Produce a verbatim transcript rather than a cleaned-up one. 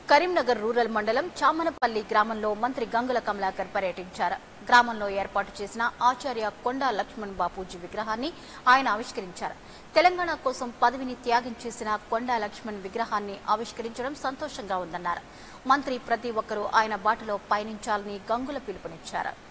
Karimnagar rural మండలం చామనపల్లి గ్రామంలో మంత్రి గంగుల కమలాకర్ పర్యటించారు. గ్రామంలో ఏర్పాటు చేసిన ఆచార్య కొండా లక్ష్మణ్ బాపూజీ విగ్రహాన్ని ఆయన ఆవిష్కరించారు. తెలంగాణ కోసం పదవిని త్యాగం చేసిన కొండా లక్ష్మణ్ విగ్రహాన్ని ఆవిష్కరించడం సంతోషంగా ఉందన్నారు. మంత్రి ప్రతి ఒక్కరూ ఆయన బాటలో పయనించాలని గంగుల పిలుపునిచ్చారు.